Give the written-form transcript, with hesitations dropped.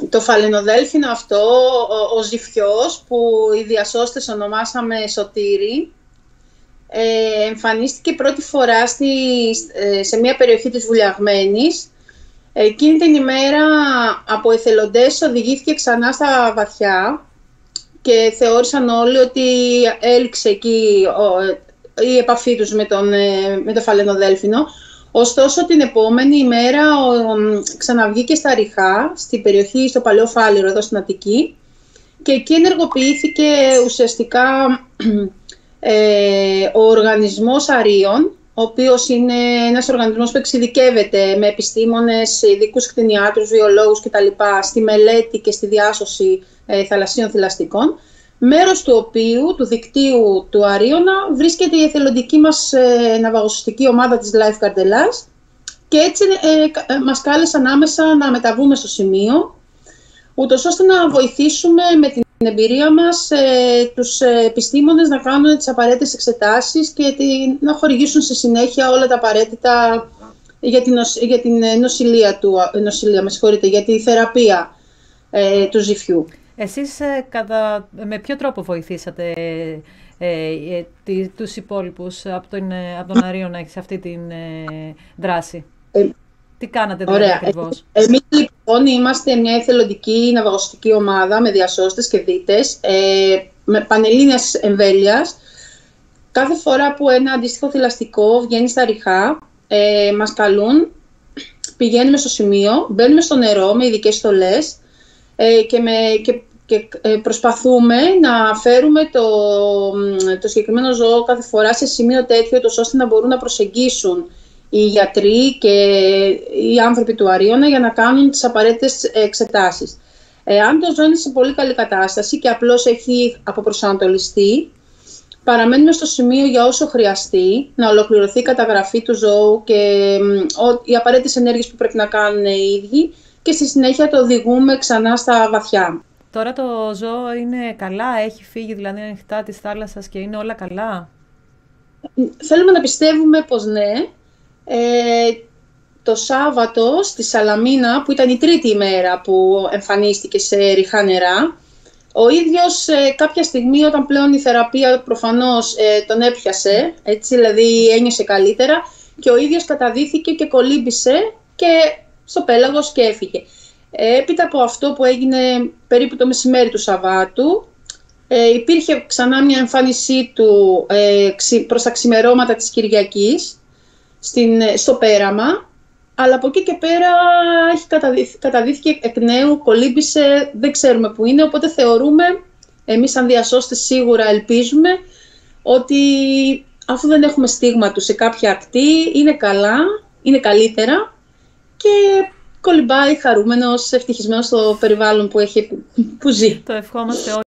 το φαλαινοδέλφινο αυτό, ο Ζηφιός, που οι διασώστες ονομάσαμε Σωτήρη, εμφανίστηκε πρώτη φορά σε μια περιοχή της Βουλιαγμένης. Εκείνη την ημέρα από εθελοντές οδηγήθηκε ξανά στα βαθιά και θεώρησαν όλοι ότι έληξε εκεί η επαφή τους με το φαλαινοδέλφινο. Ωστόσο, την επόμενη ημέρα ξαναβγήκε στα Ριχά, στην περιοχή, στο Παλαιό Φάληρο, εδώ στην Αττική, και εκεί ενεργοποιήθηκε ουσιαστικά ο οργανισμός Αρίων, ο οποίος είναι ένας οργανισμός που εξειδικεύεται με επιστήμονες, ειδικούς κτηνιάτρους, βιολόγους κτλ. Στη μελέτη και στη διάσωση θαλασσίων θηλαστικών, μέρος του οποίου, του δικτύου του Αρίωνα, βρίσκεται η εθελοντική μας ναυαγοσωστική ομάδα της Lifeguard Ελλάς, και έτσι μας κάλεσαν άμεσα να μεταβούμε στο σημείο, ούτως ώστε να βοηθήσουμε με την εμπειρία μας τους επιστήμονες να κάνουν τις απαραίτητες εξετάσεις και να χορηγήσουν στη συνέχεια όλα τα απαραίτητα για την για τη θεραπεία του Ζηφιού. Εσείς με ποιο τρόπο βοηθήσατε τους υπόλοιπους από τον Αρίωνα σε αυτή την δράση? Τι κάνατε δηλαδή ακριβώς? Εμείς λοιπόν είμαστε μια εθελοντική ναυαγοσωστική ομάδα με διασώστες και δίτες με πανελλήνιας εμβέλειας. Κάθε φορά που ένα αντίστοιχο θηλαστικό βγαίνει στα Ριχά, μας καλούν, πηγαίνουμε στο σημείο, μπαίνουμε στο νερό με ειδικές στολές και προσπαθούμε να φέρουμε το συγκεκριμένο ζώο κάθε φορά σε σημείο τέτοιο, ώστε να μπορούν να προσεγγίσουν οι γιατροί και οι άνθρωποι του Αρίωνα για να κάνουν τις απαραίτητες εξετάσεις. Αν το ζώο είναι σε πολύ καλή κατάσταση και απλώς έχει αποπροσανατολιστεί, παραμένουμε στο σημείο για όσο χρειαστεί, να ολοκληρωθεί η καταγραφή του ζώου και οι απαραίτητες ενέργειες που πρέπει να κάνουν οι ίδιοι, και στη συνέχεια το οδηγούμε ξανά στα βαθιά. Τώρα το ζώο είναι καλά, έχει φύγει δηλαδή ανοιχτά της θάλασσας και είναι όλα καλά? Θέλουμε να πιστεύουμε πως ναι. Το Σάββατο στη Σαλαμίνα, που ήταν η τρίτη ημέρα που εμφανίστηκε σε ριχά νερά, ο ίδιος κάποια στιγμή, όταν πλέον η θεραπεία προφανώς τον έπιασε, έτσι, δηλαδή ένιωσε καλύτερα, και ο ίδιος καταδύθηκε και κολύμπησε και στο πέλαγος και έφυγε. Έπειτα από αυτό που έγινε περίπου το μεσημέρι του Σαββάτου, υπήρχε ξανά μια εμφάνισή του προς τα ξημερώματα της Κυριακής στο πέραμα, αλλά από εκεί και πέρα καταδύθηκε εκ νέου, κολύμπησε, δεν ξέρουμε που είναι, οπότε θεωρούμε, εμείς σαν διασώστες σίγουρα ελπίζουμε, ότι αφού δεν έχουμε στίγμα του σε κάποια ακτή, είναι καλά, είναι καλύτερα και κολυμπάει χαρούμενος, ευτυχισμένος στο περιβάλλον που ζει. Το ευχόμαστε όλοι.